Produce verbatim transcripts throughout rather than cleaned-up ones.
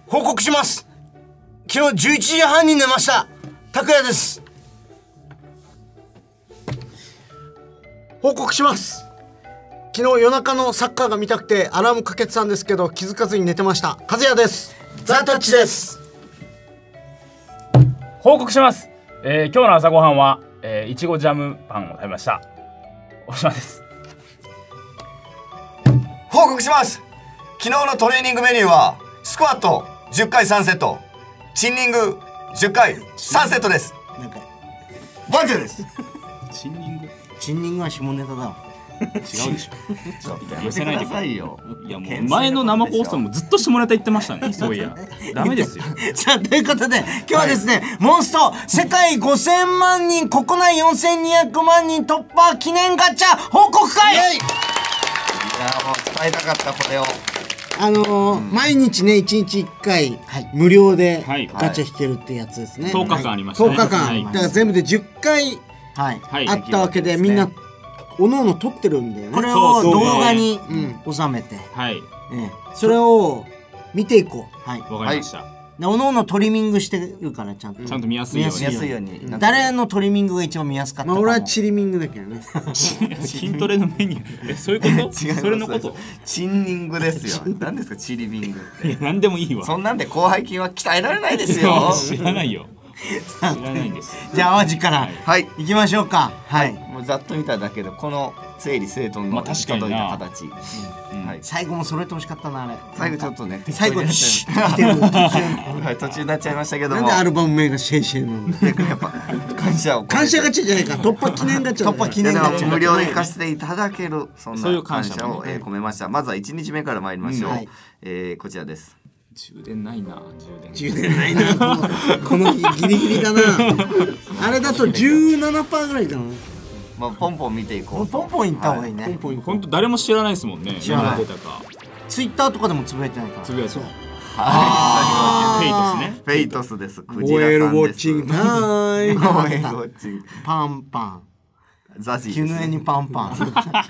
報告します。昨日じゅういちじはんに寝ました。拓也です。報告します。昨日夜中のサッカーが見たくてアラームかけてたんですけど気づかずに寝てました。和也です。ザ・タッチです。 報告します。えー、今日の朝ごはんは、えー、いちごジャムパンを食べました。大島です。 報告します。昨日のトレーニングメニューはスクワットじゅっかいさんセット、チンニングじゅっかいさんセットです。 なんかバンジェです。 チンニングチンニングは下ネタだ。 違うでしょ。 寄せないでくださいよ。 いやもう前の生放送もずっと下ネタ言ってましたね。そういやダメですよ。 さあということで今日はですね、はい、モンスト世界ごせんまんにん国内よんせんにひゃくまんにん突破記念ガチャ報告会。いやもう伝えたかったこれを。 あのーうん、毎日ねいちにちいっかい、はい、無料でガチャ引けるってやつですね。 とおかかんありましたね。 とおかかん、はい、だから全部でじゅっかいあったわけで、はい、みんなおのおの撮ってるんだよね。これを動画に収めて、はい、ええ、それを見ていこう。はい、 わかりました。 おのおのトリミングしてるからちゃんとちゃんと見やすいように。 誰のトリミングが一番見やすかったか。まあ俺はチリミングだけどね。 筋トレのメニュー。え、そういうこと？それのこと？ チンニングですよ。何ですかチリミングって。 いや何でもいいわ。 そんなんで広背筋は鍛えられないですよ。 知らないよ。知らないんです。 じゃあ淡路からはい行きましょうか。はい。 もうざっと見ただけでこの整理整頓の整いた形。 最後も揃えてほしかったなあれ。 最後ちょっとね。 最後にシはい、途中になっちゃいましたけども。 なんでアルバム名がシェイシェイなんだ。 やっぱ感謝を。 感謝ガチャじゃないか。突破記念ガチャ。突破記念ガチャ。 無料で行かせていただけるそんな感謝を込めました。まずはいちにちめから参りましょう。えこちらです。 充電ないな。 充電ないな。この日ギリギリだな。あれだと じゅうななパーセント ぐらいかな。 まあポンポン見ていこう。 ポンポンいった方がいいね。 本当誰も知らないですもんね。知らない。 ツイッターとかでもつぶやいてないから。 つぶやいて。 はい。 フェイトスね。 フェイトスです。クジラさんです。オエルウォッチングタイム。 オエルウォッチング。 パンパン。 ザジー。 キュヌエにパンパン。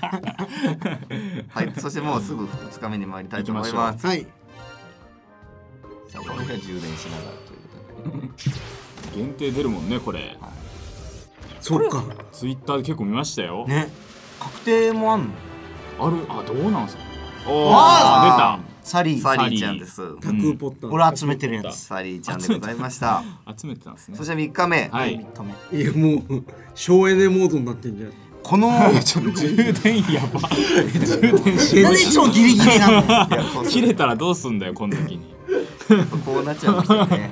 はい。そしてもうすぐふつかめに参りたいと思います。はい。さあこの日は充電しながらということで。 限定出るもんねこれ。 そうか。 ツイッターで結構見ましたよ。 ね。確定もあんの？ ある。あ、どうなんですか。ああ、出た。 サリー。 サリーちゃんです。 タクーポッター。俺集めてるやつ。 サリーちゃんでございました。 集めてたんですね。 そしてみっかめ。 はい。 みっかめ。いやもう省エネモードになってんじゃん。このちょっと充電やば。充電し。なんでいつもギリギリなの？ 切れたらどうすんだよこの時に。 こうなっちゃいましたね。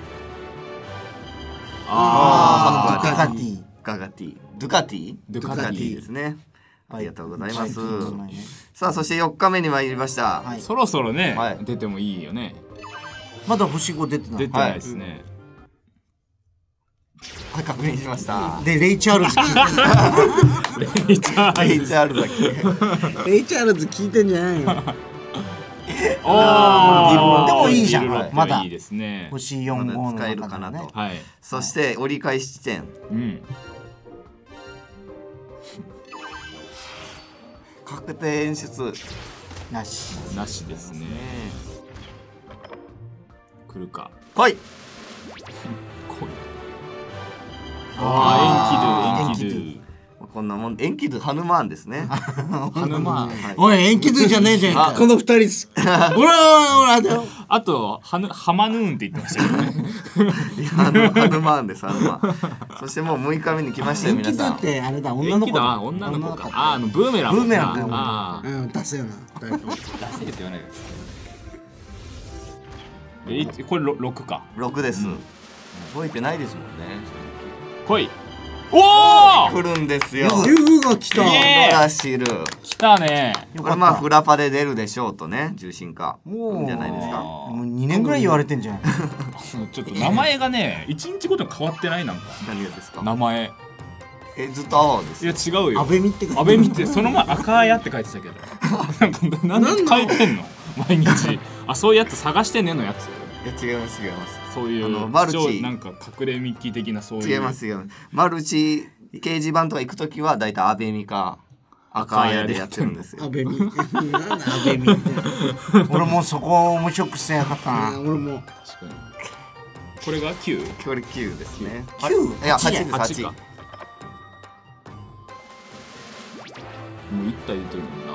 ああ、ドゥカティ。 ガガティ。ドゥカティ？ ドゥカティですね。ありがとうございます。さあそしてよっかめに参りました。 そろそろね出てもいいよね。 まだ星ご出てない。 出てないですね。 はい、確認しました。 でレイチャールズ聞いてる。レイチャールズだっけ。レイチャールズ聞いてんじゃないよ。 ああ、でもいいじゃん。まだいいですね。 星よん号の使えるかなと。 はい。 そして折り返し地点。 うん。 確定演出なし。 なしですね。来るか。 来い。来い。 ああ、エンキドゥ、エンキドゥ。 こんなもん、エンキドゥハヌマーンですね。 ハヌマーン。 おい、エンキドゥじゃねえじゃん。この二人です。ほらほらほら。 あと、ハヌ、ハマヌーンって言ってましたけどね。 ハヌマーンです、ハヌマーン。そしてもうむいかめに来ましたよ、皆さん。 エンキドゥってあれだ、女の子だ。 女の子か。あ、あのブーメラン。 ブーメラン。 ああ。 うん、出せよな。 出せって言わないで。え、これろくか。 ろくです。覚えてないですもんね。 来い。おお、 来るんですよ。 ユフが来た。 ドラシル。 来たね。 これまあフラパで出るでしょうとね、重心化。いいんじゃないですか。 もうにねんぐらい言われてんじゃん。 ちょっと名前がね、いちにちごとに変わってないなんか。 何がですか。 名前。 え、ずっと青です。 いや違うよ。 アベミって。 アベミってその前赤やって書いてたけど。なんかなんで書いてんの？毎日。あ、そういうやつ探してねのやつ。 いや違います違います。 そういうあのマルチなんか隠れミッキー的なそういう。 違います違います。マルチ掲示板とか行くときはだいたいアベミか赤綾でやってるんですよ。 アベミ。なんだアベミ。俺もそこ面白くしてやかったな。俺も。確かに。 これがきゅう？ これきゅうですね。 きゅう？ いやはちです。はち。もういった言ってるもんな。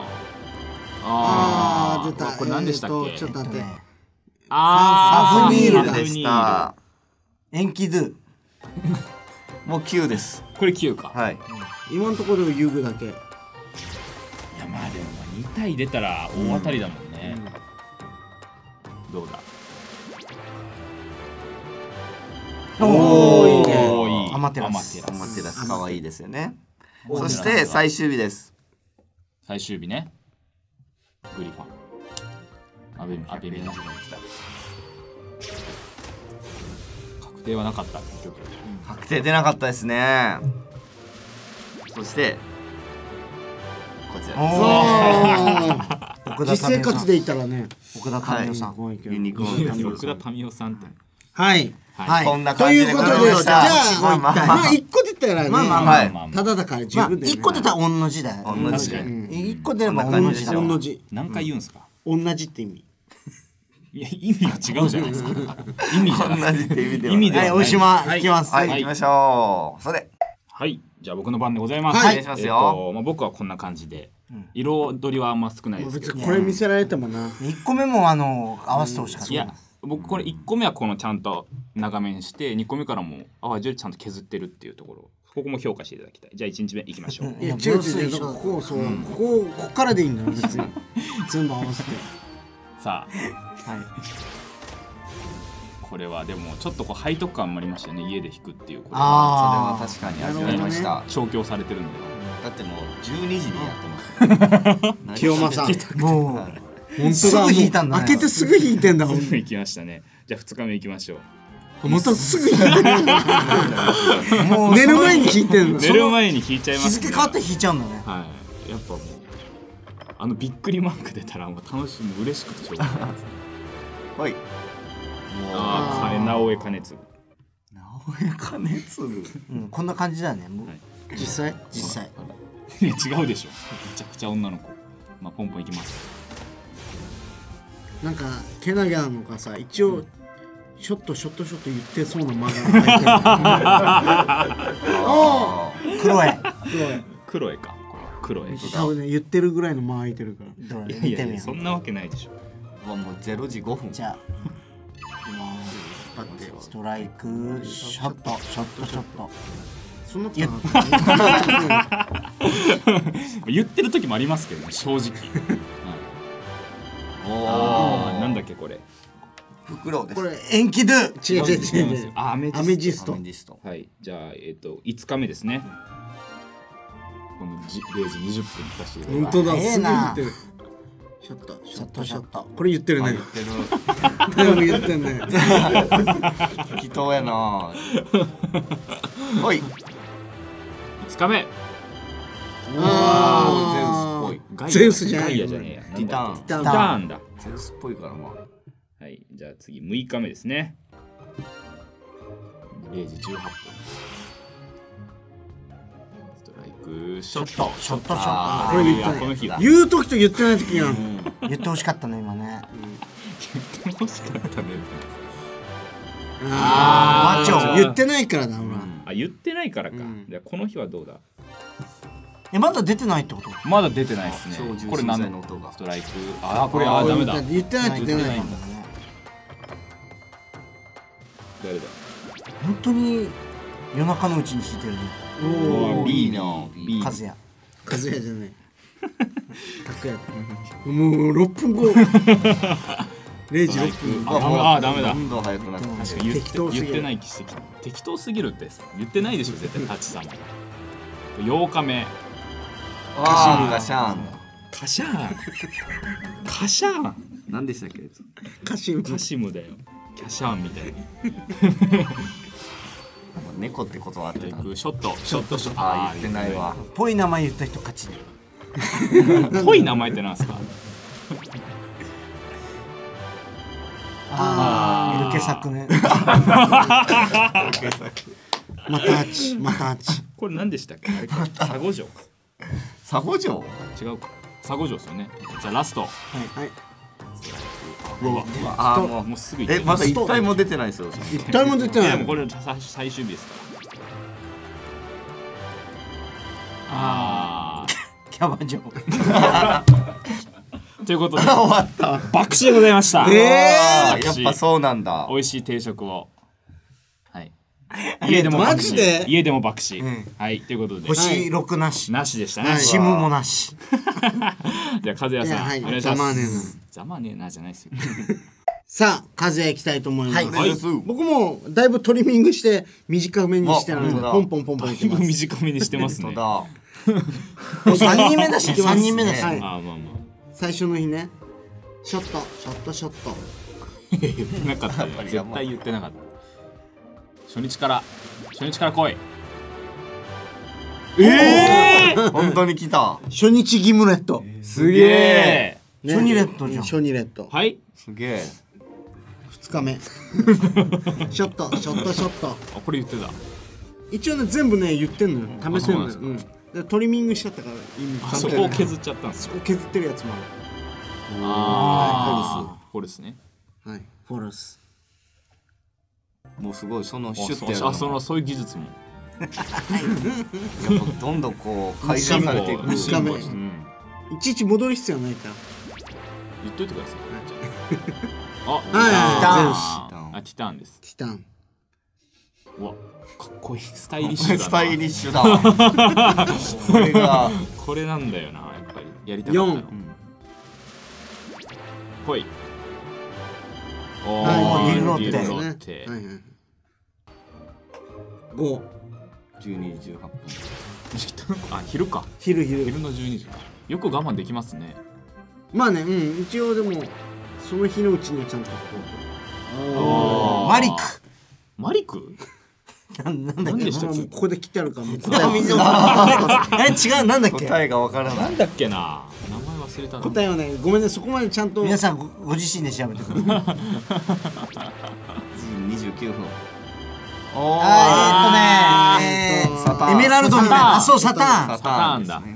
ああ、出た。 これ何でしたっけ？ ちょっと待って。 ああ、フニールでした。 エンキドゥ。 もうきゅうです。 これきゅうか。 はい。 今のところで遊具だけ。いやまあでもに体出たら大当たりだもんね。どうだ。 おー、いいね。 アマテラス。アマテラス可愛いですよね。そして最終日です。 最終日ね。グリファン。アベミアベミの。確定はなかった結局。 確定出なかったですね。そしてこちらです。実生活で言ったらね、奥田民生さん、 ユニコーン奥田民生さんって。 はいはい。こんな感じでございました。 じゃあまあ一個出たらね、まあまあまあただだから十分で。一個出たら同じだよ。 同じ。 一個出れば同じだ。同じ。 何回言うんすか？ 同じって意味。 いや意味が違うじゃないですか。意味じゃ同じって意味では。 意味では。 はい、大島いきます。 はい、行きましょう。それ。 はい、じゃあ僕の番でございます。 はい、お願いしますよ。 まあ僕はこんな感じで、彩りはあんま少ないですけど。 これ見せられてもな。一個目もあの合わせてほしかった。 いや、僕これいっこめはこのちゃんと長めにして、にこめからも淡路よりちゃんと削ってるっていうところ。ここも評価していただきたい。じゃあいちにちめいきましょう。 いや違う違う、ここそう、こここっからでいいんだよ別に。全部合わせて。 さあ。はい。これはでもちょっとこう背徳感もありましたよね。家で弾くっていう。 ああ、それは確かに味わいました。 調教されてるんで。 だってもうじゅうにじにやってます。 清正さん。もう本当だ。すぐ弾いたんだ。開けてすぐ弾いてんだ。 すぐ行きましたね。じゃあふつかめ行きましょう。 またすぐ弾いてる。もう寝る前に弾いてるの。 寝る前に弾いちゃいます。 日付変わって弾いちゃうんだね。 はい。やっぱもうあのびっくりマーク出たらもう楽しみ嬉しくてしょうがないですね。 はい。 ああ、直江兼次。 直江兼次。 うん、こんな感じだね。実際、実際。 いや、違うでしょ。めちゃくちゃ女の子。まあ、ポンポンいきます。 なんか、けなげなのかさ、一応。ショット、ショット、ショット言ってそうな漫画が入ってる。おお、クロエ。 クロエか。クロエ。 多分ね、言ってるぐらいの間空いてるから。 いやいや、そんなわけないでしょ。 もうゼロじごふん。 じゃあ。ストライクショットショットショットそんな言ってる時もありますけどね正直。おおなんだっけこれ袋です。 これ延期ドゥ違う違う違うアメジスト。 はいじゃあえっといつかめですね。このれいじにじゅっぷんにさせていただきます。 本当だすぐ言ってる。ショットショットショットこれ言ってるね。言ってる。でも言ってんね。 適当やな。おい。いつかめ。 ああゼウスっぽい。 ゼウスじゃない。 ガイアじゃねえや。 ティターン。 ティターンだ。 ゼウスっぽいからまあ。 はいじゃあ次むいかめですね。れいじじゅうはっぷん。ショットショットショットこれ言ったこの日言う時と言ってない時が言ってほしかったね今ね。 言ってほしかったね。 ああマチョ言ってないからだほら。 あ言ってないからか。じゃあこの日はどうだ。 えまだ出てないってこと？ まだ出てないですね。これ何の音がストライク。あこれあダメだ。 言ってないって出ないんだね。 誰だ。 本当に夜中のうちに弾いてるね。 おお B の B 和也和也じゃない拓也もうろっぷんごれいじろっぷんああダメだどんどん早くなって確かに言って言ってない奇跡適当すぎるって言ってないでしょ絶対タッチさんもようかめカシムがシャーンカシャーンカシャーン何でしたっけカシムカシムだよキャシャーンみたいに猫ってことはあってた。ショットショットショットあ言ってないわ。 ぽい名前言った人勝ち。 ぽい名前ってなんですか。 ああ、ゆるけさくね。またあち、またあち。 これ何でしたっけ？佐護城。 佐護城違うか。佐護城ですよね。じゃあラスト。はいはい。 うわあーもうもうすぐ。えまだ一体も出てないですよ。 一体も出てない。 いやもうこれ最終日ですから。ああ。 キャバ嬢。 ということで終わった爆死でございました。 ええー、やっぱそうなんだ。 美味しい定食を。はい。家でも爆死。家でも爆死。はいということで。 星六なし。 なしでしたね。 シムもなし。 じゃあ和也さんお願いします。 ざまねえな。 ざまねえなじゃないですよ。 さあ和也行きたいと思います。僕もだいぶトリミングして短めにしてるのでポンポンポンポンいきます。 短めにしてますね。 三人目だし三人目だし。 まあまあまあ。 最初の日ね。ショットショットショット。 言ってなかったよ。絶対言ってなかった。初日から初日から来い。 ええ本当に来た。 初日ギムレット。 すげえ。 初日レットじゃん。初日レット。 はい。 すげえ。 二日目。ショットショットショット。 あこれ言ってた。 一応ね全部ね言ってんのよ。試せんのよ。でトリミングしちゃったからあそこを削っちゃったんです。 そこ削ってるやつもある。 ああフォルスね。 はいフォルス。 もうすごいそのシュッてやるあそのそういう技術もやっぱどんどんこう改善されていく。 いちいち戻る必要ないから言っといてください。 ああティタンです。 ティタン。 うわかっこいいスタイリッシュだな。 スタイリッシュだ。これがこれなんだよなやっぱりやりたかったの。ほい。おーディルロッテ。 ご。 じゅうにじじゅうはっぷん。 あ昼か。 昼昼。 昼のじゅうにじか。よく我慢できますね。 まあねうん一応でもその日のうちにはちゃんと。 マリク。 マリク？ なんだっけ？もうここで切ってあるからもう答ええ違うなんだっけ？答えがわからない。 なんだっけな。名前忘れたな。 答えはねごめんねそこまでちゃんと皆さん ご, ご自身で調べてください。 にじゅうきゅうふん。 あーえーっとねサターンエメラルドみたいな。あそうサターン。 サターンだ。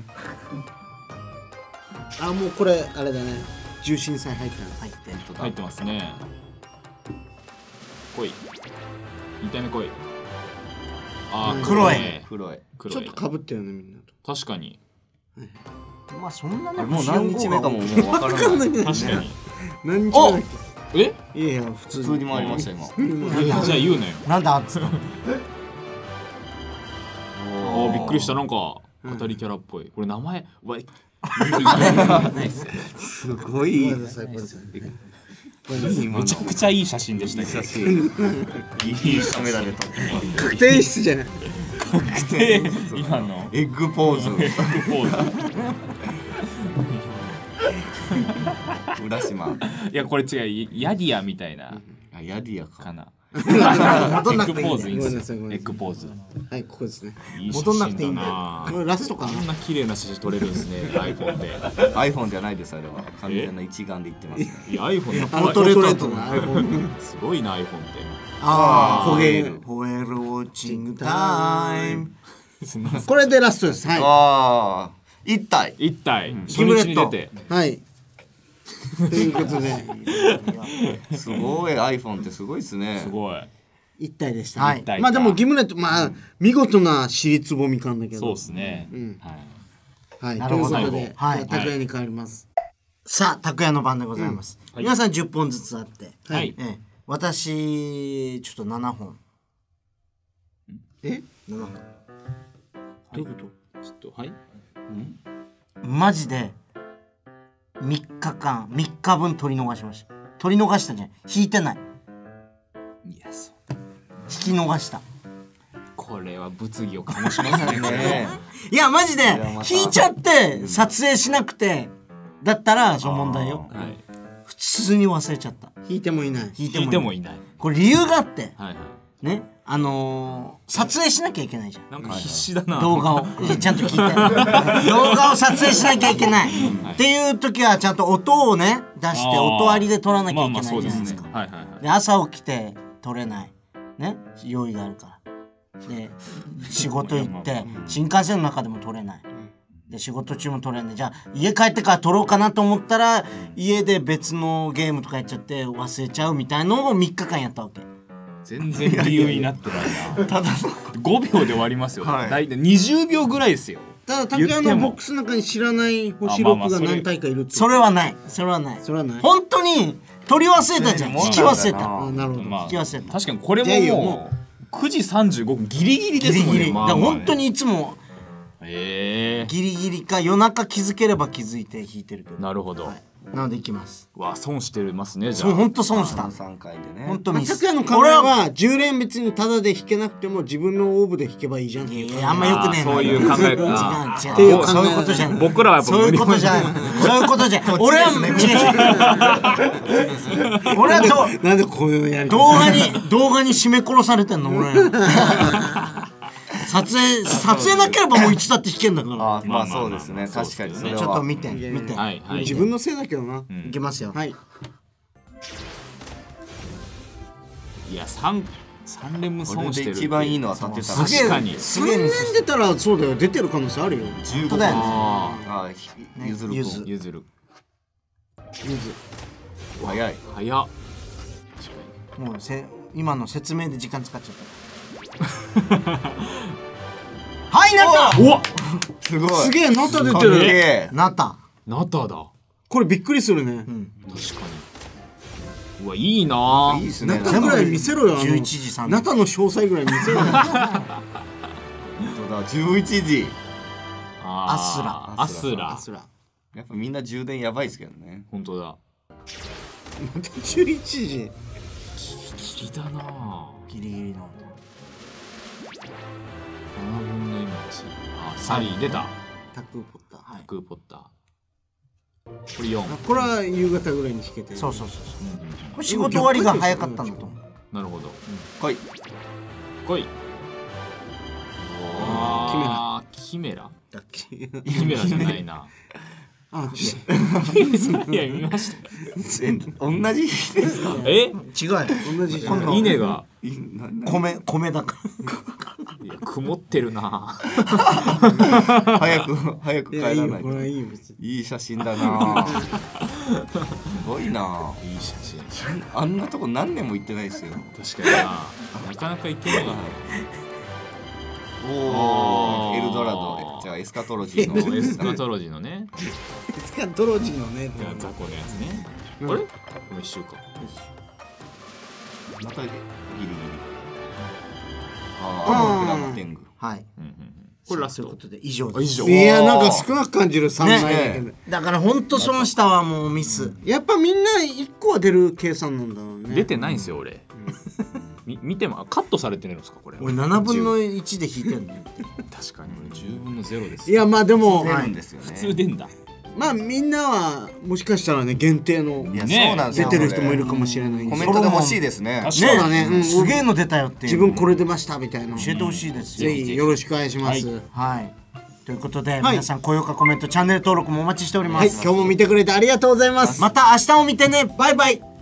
あもうこれあれだね重心菜入ったの入って入ってますね。来い。に体目来い。あ黒い黒い。 ちょっと被ってるねみんなと。 確かに。 まあそんなねもう何日目かももうわからない。 確かに。 何日目だっけ？え？ いやいや普通普通に回りました今。 じゃあ言うなよ。 なんだっつった。 おおびっくりしたなんか当たりキャラっぽい。これ名前わ。 すごい。 めちゃくちゃいい写真でしたけど。 写真。いいカメラで撮って。 確定室じゃない。 確定今のエッグポーズ。 エッグポーズ。浦島。 いやこれ違うヤディアみたいな。 あヤディアかな。エ戻んなくていい。 ッグポーズいいんですよ。エッグポーズ。 はいここですね。 戻んなくていいんだよ。 これラストかな。 こんな綺麗な写真撮れるんですね。iPhone で。 iPhone じゃないですあれは。完全な一眼で言ってますね。 いや iPhone のポートレートな iPhone。 すごいな iPhone って。 ああホエールホエールウォッチングタイム。 これでラストです。はい。 ああ一体一体初日に出て。 はい。ということで。 すごい iPhone ってすごいですね。 すごい。 一体でした。 はい。 まあでもギムレットまあ見事な尻つぼみかんだけど。 そうですね。 はい。はい。ということで拓也に帰ります。 さあ拓也の番でございます。皆さんじゅっぽんずつあって。 はい。 私ちょっとななほん。 え？ ななほん。 どういうこと？ ちょっとはい。 マジでみっかかんみっかぶん取り逃しました。取り逃したじゃん。引いてない。 いやそう。 引き逃した。 これは物議を醸しますね。 いやマジで引いちゃって撮影しなくてだったらその問題よ。普通に忘れちゃった。 引いてもいない。 引いてもいない。 これ理由があって。 はいはい。 ね、あのー、撮影しなきゃいけないじゃん。 なんか必死だな。 動画をちゃんと聞いて。動画を撮影しなきゃいけない。っていう時はちゃんと音をね出して音ありで撮らなきゃいけないじゃないですか。で朝起きて撮れないね用意があるから。で仕事行って新幹線の中でも撮れない。 で仕事中も取れんで、じゃあ家帰ってから取ろうかなと思ったら家で別のゲームとかやっちゃって忘れちゃうみたいのをみっかかんやったわけ。 全然理由になってないな。ただごびょうで終わりますよ。だいたいにじゅうびょうぐらいですよ。 ただ竹谷のボックスの中に知らない星ろくが何体かいるって。 それはない、それはない、それはない。本当に取り忘れたじゃん、引き忘れた。 なるほど、 引き忘れた。 確かにこれももうくじさんじゅうごふんギリギリですもんね。 本当にいつもえギリギリか夜中気づければ気づいて引いてるけど。 なるほど。 なのでいきます。 わ、損してますね。じゃあそう、本当損した。 さんかいでね。 本当ミス。 竹谷の考えはじゅう連別にタダで引けなくても自分のオーブで引けばいいじゃんっていう。 いや、あんまよくねえな。 そういう考えか。 違う違う。そういうことじゃん。 僕らはやっぱそういうことじゃん。そういうことじゃん。俺は違う。俺はどなんでこういうのやり動画に動画に締め殺されてんの俺。撮影撮影なければもういつだって弾けんだから。 あ、まあそうですね。確かにそれは。 ちょっと見て見て。 自分のせいだけどな。 いきますよ。 はい。 いや、三三連も損してる。 一番いいのは当てた。 確かに。 三連出たらそうだよ、出てる可能性あるよ。 じゅうごだよね。あ、ゆずるゆずゆずる。 ゆず。 早い。 早っ。 もうせ今の説明で時間使っちゃった。はい、なった。 お、 すごい。 すげえ、なった出てる。 なった。 なっただ。 これびっくりするね。 確かに。うわ、いいな。 いいですね。 なったぐらい見せろよ。 じゅういちじさん。 なったの詳細ぐらい見せろよ。 本当だ、じゅういちじ。 アスラ。 アスラ。 アスラ。 やっぱみんな充電やばいですけどね。 本当だ。 じゅういちじ。 ギリギリだな。 ギリギリの。 ななぶんのいち。あ、サリー出た。 タクーポッター。 タクーポッター。これよん。 これは夕方ぐらいに弾けてる。 そうそうそうそう。これ仕事終わりが早かったんだと思う。 なるほど。 来い。 来い。 キメラ。 キメラだっけ。 キメラじゃないな。 あ、 いや、見ました。 同じですか。 え、 違う。 同じ。 稲が米米だから。 いや、曇ってるな。 早く早く帰らないと。いい写真だな。すごいな。 いい写真。 あんなとこ何年も行ってないですよ。 確かにな。なかなか行けない。 おお、エルドラド。じゃあエスカトロジーのエスカトロジーのね。 エスカトロジーのね。 雑魚のやつね。あれ？もう一週か。 またギリギリ。ああ、グラマテング。 はい。 これラスト。 ということで以上です。 いや、なんか少なく感じる三枚だけど。 だから本当損したはもうミス。 やっぱみんないっこは出る計算なんだろうね。 出てないんですよ俺。み見てもカットされてるんですかこれ。 俺ななぶんのいちで引いてんの。 確かに俺じゅうぶんのゼロです。 いや、まあでも普通出んだ。 まあみんなはもしかしたらね限定の出てる人もいるかもしれない。 コメントで欲しいですね。 そうだね。 すげえの出たよって自分これ出ましたみたいな教えてほしいです。 ぜひよろしくお願いします。 はい。ということで皆さん高評価コメントチャンネル登録もお待ちしております。 今日も見てくれてありがとうございます。 また明日も見てね。バイバイ。